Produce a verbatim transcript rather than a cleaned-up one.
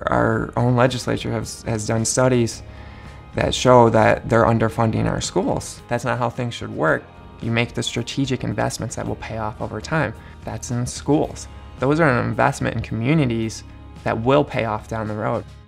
Our own legislature has, has done studies that show that they're underfunding our schools. That's not how things should work. You make the strategic investments that will pay off over time. That's in schools. Those are an investment in communities that will pay off down the road.